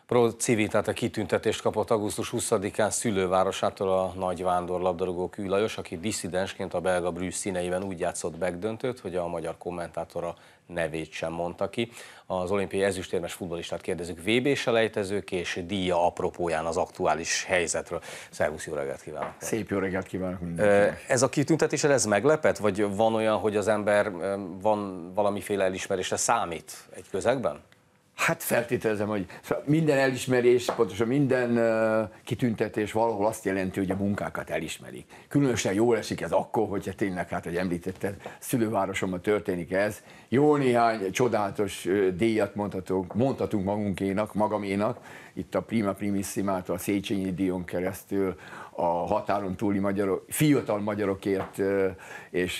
Pro Civitate kitüntetést kapott augusztus 20-án szülővárosától a nagy vándorlabdarúgó Kő Lajos, aki disszidensként a belga Bruges színeiben úgy játszott backdöntőt, hogy a magyar kommentátora nevét sem mondta ki. Az olimpiai ezüstérmes futballistát kérdezzük VB-selejtezők és díja apropóján az aktuális helyzetről. Szervusz, jó reggelt kívánok! Szép jó reggelt kívánok mindenkinek! Ez a kitüntetés, ez meglepett? Vagy van olyan, hogy az ember van valamiféle elismerésre számít egy közegben? Hát feltételezem, hogy minden elismerés, pontosan minden kitüntetés valahol azt jelenti, hogy a munkákat elismerik. Különösen jól esik ez akkor, hogyha tényleg, hát, hogy említetted, szülővárosomban történik ez. Jó néhány csodálatos díjat mondhatunk magunkénak, magaménak. Itt a Prima Primissima-tól, a Széchenyi díjon keresztül, a határon túli magyarok, fiatal magyarokért, és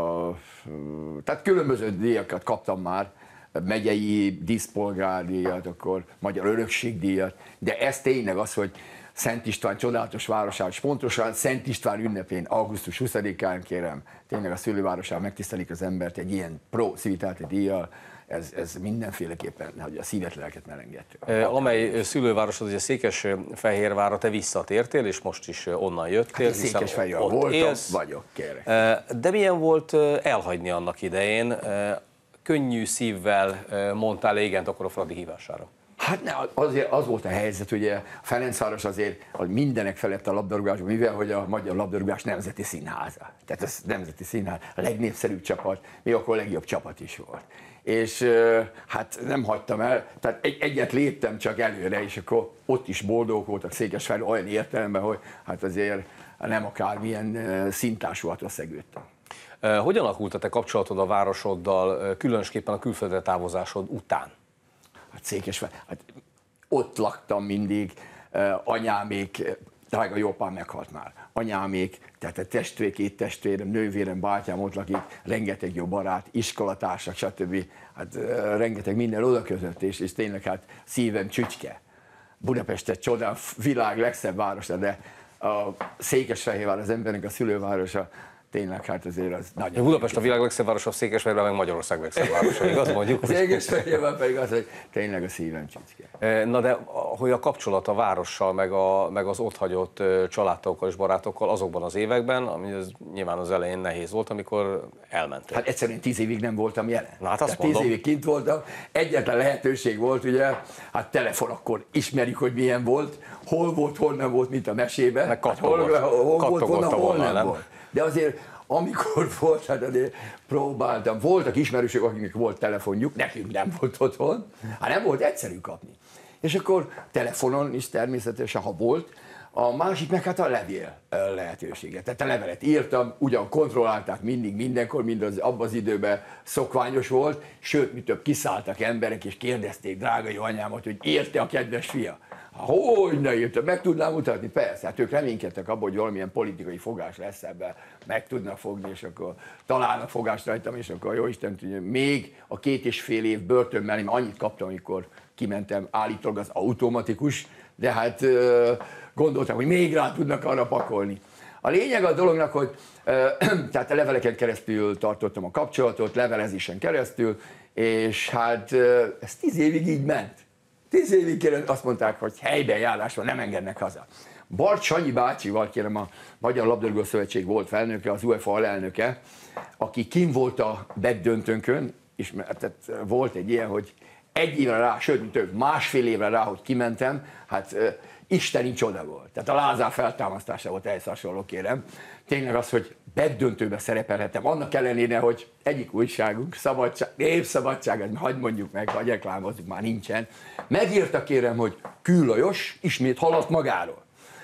tehát különböző díjakat kaptam már, megyei díszpolgárdíjat, akkor magyar örökségdíjat, de ez tényleg az, hogy Szent István csodálatos városát, és pontosan Szent István ünnepén, augusztus 20-án kérem, tényleg a szülővárosán megtisztelik az embert egy ilyen Pro Civitate díjjal, ez mindenféleképpen, hogy a szívet, lelket melengeti. Amely szülővárosod, ugye Székesfehérvárra te visszatértél, és most is onnan jöttél. Hát Székesfehérvárra voltam, vagyok, kérek. De milyen volt elhagyni annak idején? Könnyű szívvel mondtál igent akkor a Fradi hívására? Hát ne, azért az volt a helyzet, ugye a Ferencváros azért mindenek felett a labdarúgásban, mivel hogy a magyar labdarúgás nemzeti színháza. Tehát ez nemzeti színház, a legnépszerűbb csapat, még akkor a legjobb csapat is volt. És hát nem hagytam el, tehát egyet léptem csak előre, és akkor ott is boldog voltak Székesfehérre olyan értelemben, hogy hát azért nem akármilyen szintársulatról szegődtem. Hogyan alakult a te kapcsolatod a városoddal, különösképpen a külföldre távozásod után? Hát Székesfehérvár, hát ott laktam mindig, anyámék, drága jópám meghalt már, anyámék, tehát a két testvérem, nővérem, bátyám ott lakik, rengeteg jó barát, iskolatársak, stb. Hát rengeteg minden oda között, és tényleg hát szívem csücske. Budapest egy csodál, világ legszebb városa, de a Székesfehérvár az embernek a szülővárosa, tényleg hát azért az nagyon... Budapest a világ legszebb városa, Székesfehérvár meg Magyarország legszebb városa, igaz mondjuk? Székesfehérvár pedig az, hogy tényleg a szívem csücske. Na de hogy a kapcsolat a várossal, meg az otthagyott családtagokkal és barátokkal azokban az években, ami az, nyilván az elején nehéz volt, amikor elmentél. Hát egyszerűen 10 évig nem voltam jelen. Na, hát azt 10 évig kint voltam, egyetlen lehetőség volt, ugye, hát telefon akkor ismerjük, hogy milyen volt, hol volt, hol nem volt, mint a mesében. Meg hol volt volna, hol nem nem volt. De azért, amikor volt, hát azért próbáltam, voltak ismerősök, akiknek volt telefonjuk, nekünk nem volt otthon, hát nem volt egyszerű kapni. És akkor telefonon is természetesen, ha volt, a másik meg hát a levél lehetőséget. Tehát a levelet írtam, ugyan kontrollálták mindig, mindenkor, abban az időben szokványos volt, sőt, mi több kiszálltak emberek, és kérdezték drága jó anyámat, hogy érte a kedves fia. Hogy ne írtam, meg tudnám mutatni? Persze, hát ők reménykedtek abban, hogy valamilyen politikai fogás lesz ebben, meg tudnak fogni, és akkor találnak fogást rajtam, és akkor jóisten tudja, még a 2,5 év börtön mellé, annyit kaptam, amikor kimentem, állítólag az automatikus, de hát gondoltam, hogy még rá tudnak arra pakolni. A lényeg a dolognak, hogy tehát a leveleken keresztül tartottam a kapcsolatot, levelezésen keresztül, és hát ez 10 évig így ment. 10 évig azt mondták, hogy helyben járás van, nem engednek haza. Bart Sanyi bácsival, kérem, a Magyar Labdarúgó Szövetség volt felnöke, az UEFA alelnöke, aki kim volt a backdöntőnkön, és tehát volt egy ilyen, hogy egy évre rá, sőt, több, másfél évre rá, hogy kimentem, hát isteni csoda volt. Tehát a Lázár feltámasztása volt ehhez hasonló, kérem. Tényleg az, hogy backdöntőbe szerepelhettem, annak ellenére, hogy egyik újságunk, szabadság, népszabadság, hagyd mondjuk meg, hagyj reklámozzuk, már nincsen. Megírta, kérem, hogy Kő Lajos ismét hallott magáról.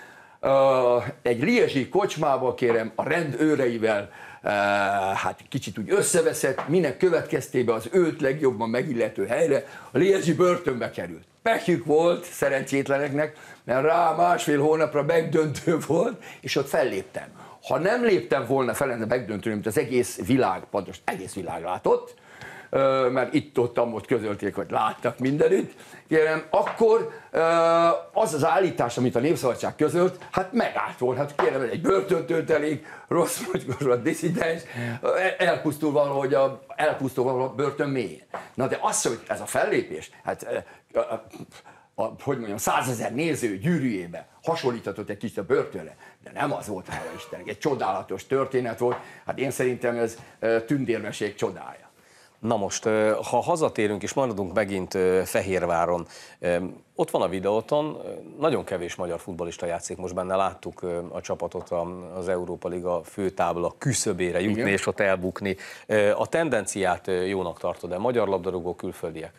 Egy liezsi kocsmába, kérem, a rendőreivel hát kicsit úgy összeveszett, minek következtében az őt legjobban megillető helyre a liezsi börtönbe került. Pehjük volt szerencsétleneknek, mert rá másfél hónapra megdöntő volt, és ott felléptem. Ha nem léptem volna fel a megdöntőn, mint az egész világ, pontos egész világ látott, mert itt-ott közölték, hogy láttak mindenütt, kérem, akkor az az állítás, amit a Népszabadság közölt, hát megállt volna, hát kérem, egy börtöntöltelék, rossz vagy disszidens, elpusztul valahogy a börtön mélyén. Na de az, hogy ez a fellépés, hát hogy mondjam, 100 000 néző gyűrűjébe hasonlítatott egy kicsit a börtönre, de nem az volt, hála Istennek. Egy csodálatos történet volt, hát én szerintem ez tündérmeség csodája. Na most, ha hazatérünk és maradunk megint Fehérváron, ott van a videóton, nagyon kevés magyar futballista játszik most benne, láttuk a csapatot az Európa Liga főtábla küszöbére jutni. Igen. És ott elbukni. A tendenciát jónak tartod-e? Magyar labdarúgó, külföldiek?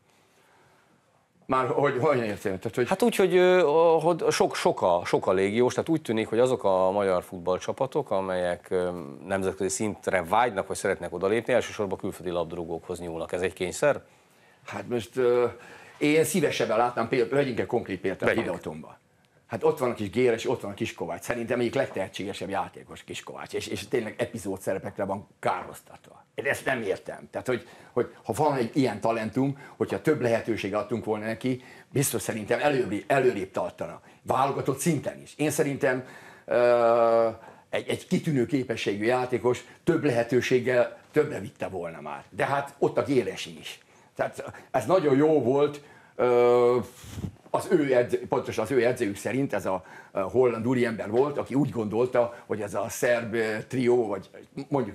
Már hogyan értem? Hogy... Hát úgy, hogy sok a légiós, tehát úgy tűnik, hogy azok a magyar futballcsapatok, amelyek nemzetközi szintre vágynak, vagy szeretnek odalépni, elsősorban külföldi labdarúgókhoz nyúlnak. Ez egy kényszer? Hát most én szívesebben látnám, például, legyünk egy konkrét példát videótomban. Hát ott van a kis Géres, ott van a kis Kovács. Szerintem egyik legtehetségesebb játékos kis Kovács, és tényleg epizód szerepekre van károztatva. Én ezt nem értem. Tehát, hogy ha van egy ilyen talentum, hogyha több lehetőséget adtunk volna neki, biztos szerintem előrébb tartana. Válogatott szinten is. Én szerintem egy kitűnő képességű játékos több lehetőséggel többre vitte volna már. De hát ott a Géres is. Tehát ez nagyon jó volt, pontosan az ő edzőjük szerint ez a holland úriember volt, aki úgy gondolta, hogy ez a szerb trió, vagy mondjuk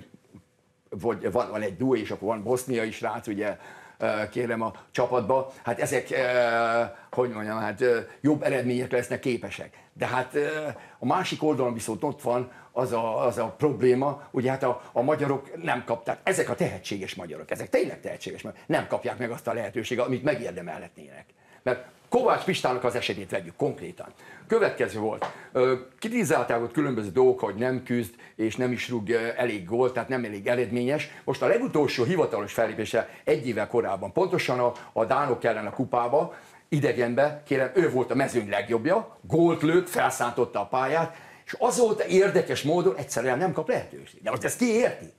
van egy duó, és akkor van boszniai srác, ugye kérem a csapatba, hát ezek, hogy mondjam, hát jobb eredmények lesznek képesek. De hát a másik oldalon viszont ott van az a probléma, ugye hát a magyarok nem kapták, ezek a tehetséges magyarok, ezek tényleg tehetséges magyarok, nem kapják meg azt a lehetőséget, amit megérdemelhetnének. Mert Kovács Pistának az esetét vegyük konkrétan. Következő volt, kritizálták ott különböző dolgok, hogy nem küzd és nem is rúg elég gólt, tehát nem elég eredményes. Most a legutolsó hivatalos fellépése egy évvel korábban, pontosan a dánok ellen a kupába, idegenbe, kérem, ő volt a mezőny legjobbja, gólt lőtt, felszántotta a pályát, és azóta érdekes módon egyszerűen nem kap lehetőséget. De most ezt ki érti?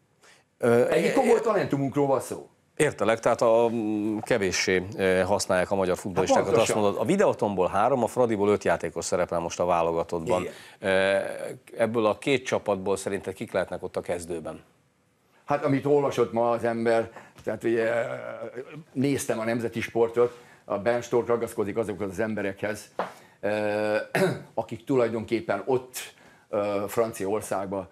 Egy komoly talentumunkról van szó. Értelek, tehát kevéssé használják a magyar futballistákat. Hát azt mondod, a videótomból 3, a Fradiból 5 játékos szerepel most a válogatottban. Igen. Ebből a 2 csapatból szerinted kik lehetnek ott a kezdőben? Hát amit olvasott ma az ember, tehát ugye néztem a nemzeti sportot, a Ben Stork ragaszkodik azokhoz az emberekhez, akik tulajdonképpen ott Franciaországban,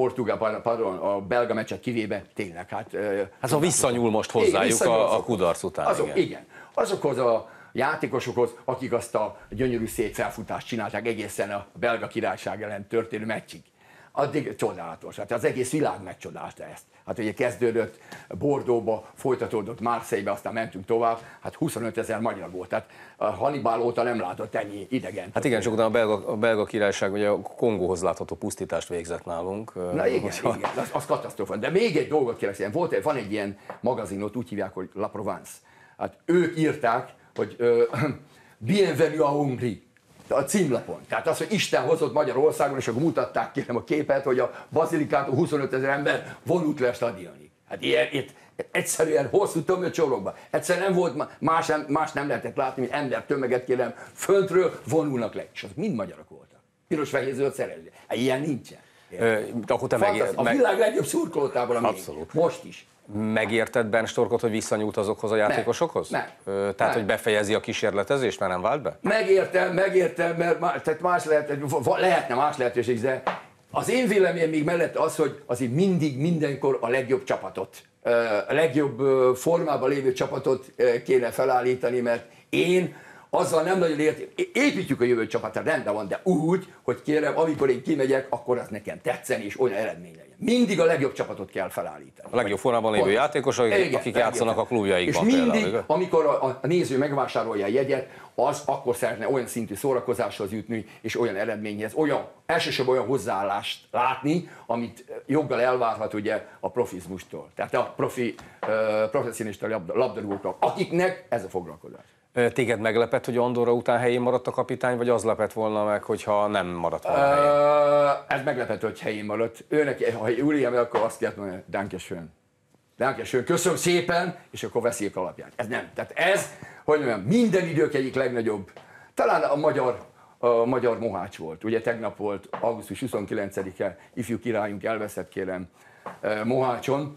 a belga meccset kivéve, tényleg. Hát visszanyúl most hozzájuk a kudarc után. Igen. Azokhoz a játékosokhoz, akik azt a gyönyörű szép felfutást csinálták egészen a belga királyság ellen történő meccsig. Addig csodálatos. Hát az egész világ megcsodálta ezt. Hát ugye kezdődött Bordeauxba, folytatódott Marseille-be, aztán mentünk tovább, hát 25 000 magyar volt. Tehát Hannibal óta nem látott ennyi idegen. Hát igen, csak utána a belga királyság ugye a Kongóhoz látható pusztítást végzett nálunk. Na igen, az katasztrófa. De még egy dolgot kérlek, van egy ilyen magazinot, úgy hívják, hogy La Provence. Hát ők írták, hogy Bienvenue à Hongrie. A címlapon. Tehát az, hogy Isten hozott Magyarországon, és akkor mutatták kérem a képet, hogy a bazilikától 25 000 ember vonult le a stadionig. Hát ilyen, egyszerűen hosszú tömött sorokban. Egyszerűen nem volt, más nem lehetett látni, mint ember tömeget kérem, föntről vonulnak le. És azok mind magyarok voltak. Piros-fehér-zöld szerelő. Hát ilyen nincsen. A világ legjobb szurkolótából, abszolút. Most is. Megérted Ben Storkot, hogy visszanyúlt azokhoz a játékosokhoz? Nem. Tehát, hogy befejezi a kísérletezést, mert nem vált be? Megértem, mert tehát lehetne más lehetőség, de az én véleményem még mellett az, hogy azért mindenkor a legjobb csapatot, a legjobb formában lévő csapatot kéne felállítani, mert én azzal nem nagyon értem. Építjük a jövő csapatát, rendben van, de úgy, hogy kérem, amikor én kimegyek, akkor az nekem tetszen és olyan eredmény legyen. Mindig a legjobb csapatot kell felállítani. A legjobb formában lévő játékosok, akik játszanak a klubjaikban. És mindig, például, amikor a néző megvásárolja a jegyet, az akkor szeretne olyan szintű szórakozáshoz jutni, és olyan eredményhez, elsősorban olyan hozzáállást látni, amit joggal elvárhat ugye a profizmustól. Tehát a professzionista labdarúgóktól, akiknek ez a foglalkozás. Téged meglepett, hogy Andorra után helyén maradt a kapitány, vagy az lepett volna meg, hogyha nem maradt volna helyén? Ez meglepett, hogy helyén maradt. Őnek, ha Julián, akkor azt kellett mondani, Dankeschön. Dankeschön, köszönöm szépen, és akkor veszik alapját. Ez nem. Tehát ez, hogy mondjam, minden idők egyik legnagyobb, talán a magyar Mohács volt. Ugye tegnap volt augusztus 29-e, ifjú királyunk elveszett, kérem, Mohácson.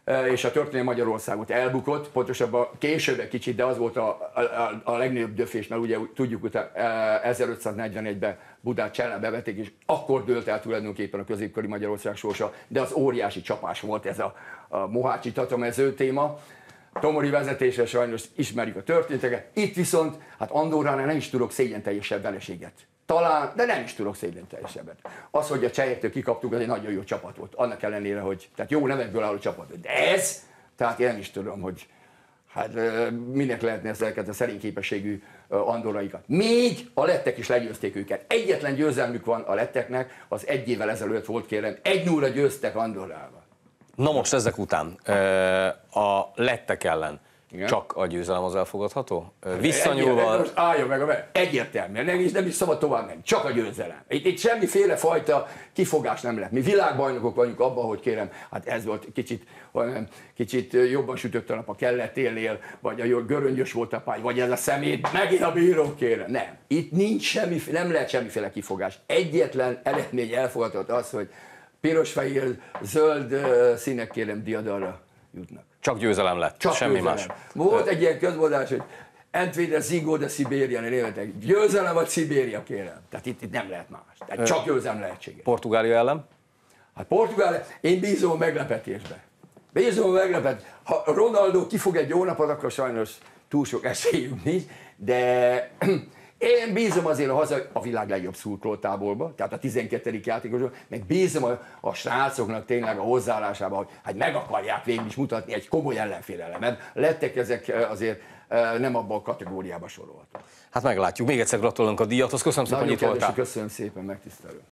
és a történelmi Magyarországot elbukott, pontosabban később egy kicsit, de az volt a legnagyobb döfés, mert ugye tudjuk, hogy 1541-ben Budát csellel bevették, és akkor dőlt el tulajdonképpen a középkori Magyarország sorsa, de az óriási csapás volt ez a Mohácsi Tatamező téma. Tomori vezetése sajnos ismerjük a történeteket. Itt viszont, hát Andorránál nem is tudok szégyenteljesebb vereséget. Talán, de nem is tudok szégyenteljesebbet. Az, hogy a csehektől kikaptuk, az egy nagyon jó csapat volt. Annak ellenére, hogy tehát jó nevekből álló csapat volt. De ez, tehát én nem is tudom, hogy hát minek lehetne ezeket a szerény képességű andorraikat. Még a lettek is legyőzték őket. Egyetlen győzelmük van a letteknek, az egy évvel ezelőtt volt, kérem, 1-0 győztek Andorrával. Na most ezek után a lettek ellen igen? Csak a győzelem az elfogadható? Visszanyúlva... Most álljon meg, egyértelműen, nem is szabad tovább menni, csak a győzelem. Itt semmiféle fajta kifogás nem lehet. Mi világbajnokok vagyunk abban, hogy kérem, hát ez volt kicsit jobban sütött a nap a kelletélnél, vagy a göröngyös volt a pály, vagy ez a szemét, megint a bíró, kérem. Nem. Itt nem lehet semmiféle kifogás. Egyetlen eredmény elfogadott az, hogy piros-fehér, zöld színek, kérem, diadalra jutnak. Csak győzelem lett, csak semmi győzelem. Más. Volt egy ilyen közmondás, hogy entweder Zigo de Szibéria, németek. Győzelem vagy Szibéria, kérem. Tehát itt nem lehet más. Tehát csak győzelem lehetséges. Portugália ellen? Hát Portugália, én bízom a meglepetésbe. Ha Ronaldo kifog egy jó napot, akkor sajnos túl sok esélyünk nincs, de én bízom azért a világ legjobb szurkolótáborba, tehát a 12. játékosok, meg bízom a srácoknak tényleg a hozzáállásában, hogy hát meg akarják végül is mutatni egy komoly ellenfélelem, mert lettek ezek azért nem abban a kategóriába sorolhatók. Hát meglátjuk. Még egyszer gratulálunk a díjathoz. Köszönöm szépen, hogy itt voltál. Köszönöm szépen, megtisztelő.